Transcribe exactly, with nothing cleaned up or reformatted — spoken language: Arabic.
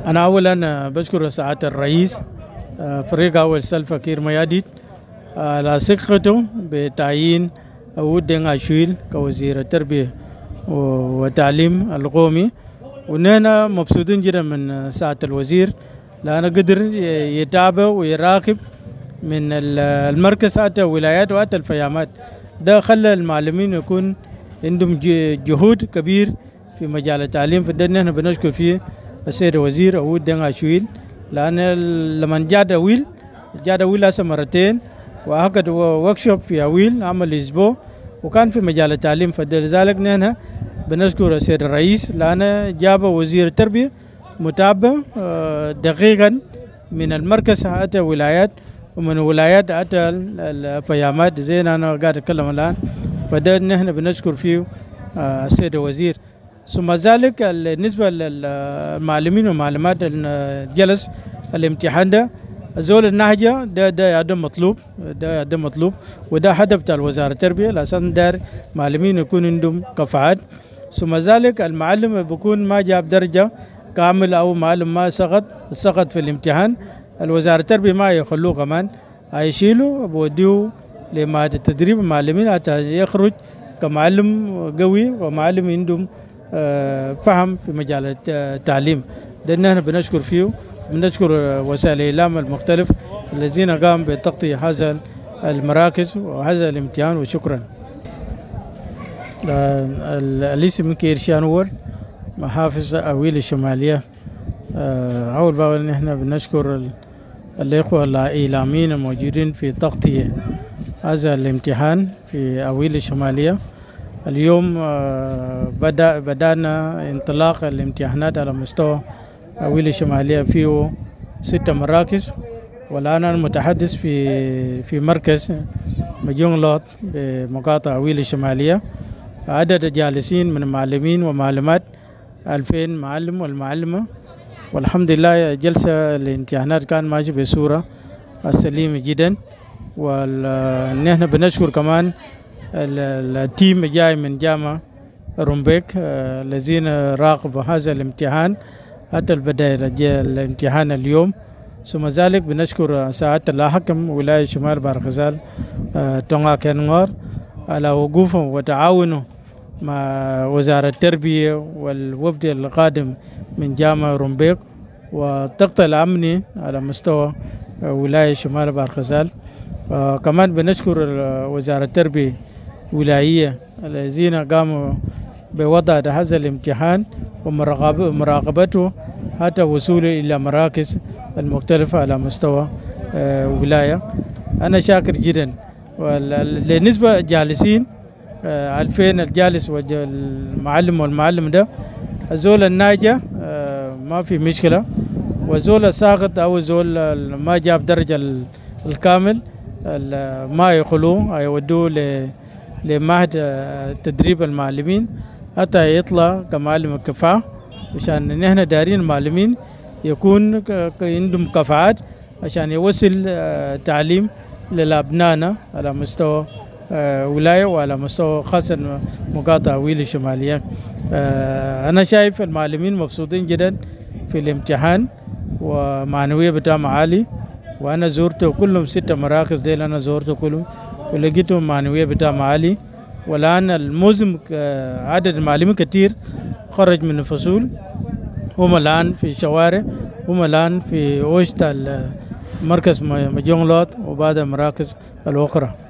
أنا أولا بشكر سعادة الرئيس فريق أول سلفا كير مياديد على ثقته بتعيين أود دين عاشويل كوزير التربية والتعليم القومي، ونحن مبسوطين جدا من سعادة الوزير لأنه قدر يتابع ويراقب من المركز حتى الولايات وحتى الفيامات. ده خلى المعلمين يكون عندهم جهود كبير في مجال التعليم، فده نحن بنشكر فيه السيد الوزير أود دين عاشويل، لأن لما جاد أويل جاد أويل هسه مرتين وعقد وركشوب في أويل عمل أسبوع وكان في مجال التعليم، فلذلك نحن بنشكر السيد الرئيس لأنه جاب وزير التربية متابع دقيقا من المركز حتى الولايات ومن الولايات حتى الفيامات زي أنا قاعد أتكلم الآن، فده نحن بنشكر فيه السيد الوزير. ثم ذلك بالنسبة للمعلمين والمعلمات الجلس الامتحان ده زول النهجة ده ده ده مطلوب ده ده مطلوب وده هدف بتاع وزارة التربية لأساس دار معلمين يكون عندهم كفاءات. ثم ذلك المعلم بيكون ما جاب درجة كامل أو معلم ما سقط سقط في الامتحان، الوزارة التربية ما يخلوه كمان هيشيلوا بوديه لمعهد التدريب المعلمين حتى يخرج كمعلم قوي ومعلم عندهم فهم في مجال التعليم. ده نحن بنشكر فيه، بنشكر وسائل الإعلام المختلف الذين قاموا بتغطية هذا المراكز وهذا الامتحان، وشكرا. الاسم كير شانور محافظ أويل الشمالية. أول باب نحن بنشكر الإخوة الإعلاميين الموجودين في تغطية هذا الامتحان في أويل الشمالية. اليوم بدأ بدأنا انطلاق الامتحانات على مستوى أويل الشمالية، فيه ست مراكز، والآن أنا متحدث في في مركز مجون لوط بمقاطعة أويل الشمالية. عدد الجالسين من المعلمين ومعلمات ألفين معلم والمعلمة، والحمد لله جلسة الامتحانات كان ماشي بصورة سليمة جدا. ونحن بنشكر كمان التيم جاي من جامعة رومبيك الذين راقبوا هذا الامتحان حتى البداية الامتحان اليوم. ثم ذلك بنشكر سعادة الحاكم ولاية شمال بحر الغزال تونغا كنغار على وقوفه وتعاونه مع وزارة التربية والوفد القادم من جامعة رومبيك والتغطية الأمني على مستوى ولاية شمال بحر الغزال. كمان بنشكر وزارة التربية ولاية الذين قاموا بوضع هذا الامتحان ومراقبته حتى وصوله إلى مراكز المختلفة على مستوى ولاية. أنا شاكر جدا. بالنسبة للجالسين ألفين الجالس والمعلم والمعلم ده الزول الناجح ما في مشكلة، وزول الساقط أو زول ما جاب درجة الكامل ما يخلوه يودوه لمعهد تدريب المعلمين حتى يطلع كمعلم الكفاءة، عشان نحن دارين المعلمين يكون عندهم كفاءات عشان يوصل تعليم للأبنائنا على مستوى ولاية وعلى مستوى خاصة مقاطعة أويل الشمالية. أنا شايف المعلمين مبسوطين جدا في الامتحان ومعنوية بتاعهم عالي، وأنا زورته كلهم ستة مراكز ديل أنا زورته كلهم ولقيتهم معنوية بتاعهم عالي. والآن الموسم عدد المعلمين كتير خرج من الفصول، هم الآن في الشوارع، هم الآن في وسط مركز مجون لوط وبعض المراكز الأخرى.